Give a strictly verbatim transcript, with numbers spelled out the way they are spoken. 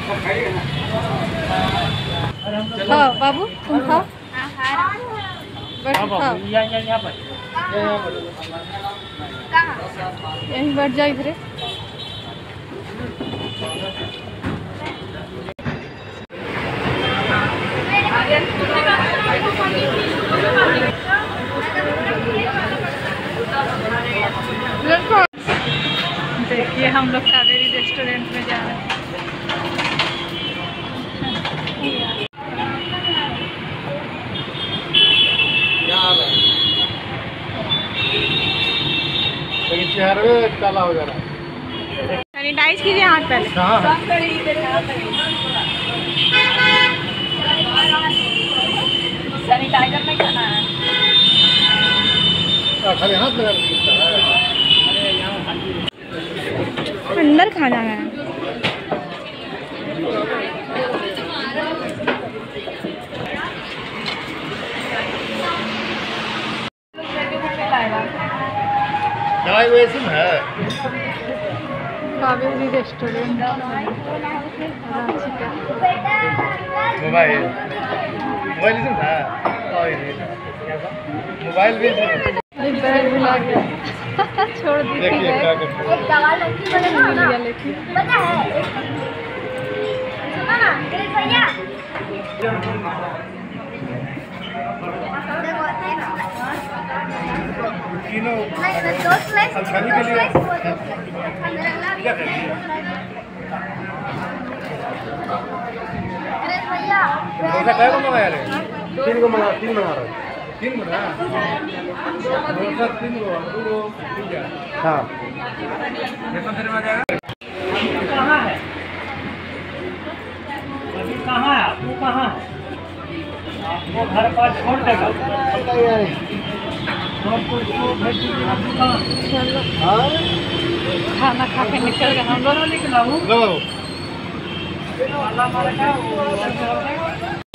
खाओ बाबू, तुम खाओ। बैठ खाओ। यहीं बैठ जाओ इधर। देखिए हम लोग कावेरी रेस्टोरेंट में जा रहे हैं। चेहरे काला हो जा रहा है। सैनिटाइज कीजिए हाथ पहले। सैनिटाइजर नहीं करना है, खाली हाथ लगा अंदर खाना है। दवाई वैसे है कावेरी रेस्टोरेंट। मोबाइल मोबाइल इसमें था। मोबाइल भी बैग भुला गया। छोड़ दीजिए। देखिए क्या करते हैं। एक दवा लड़की बनेगा ना, लेकिन पता है सुनो ना गिरीश भैया, तीनों नहीं नहीं दो स्लाइस खाने के लिए गिरीश भैया डोसा क्या को मंगाया रे? तीन को मंगा तीन मंगा रहा है। तीन बना डोसा तीन को दो को पिज्जा। हाँ कितना देर में आ जाएगा? कहाँ है अभी? कहाँ है आप? वो कहाँ है? आपको घर पर छोड़ देगा। खाना खा के निकल गए हम लोग। निकला हूँ। लो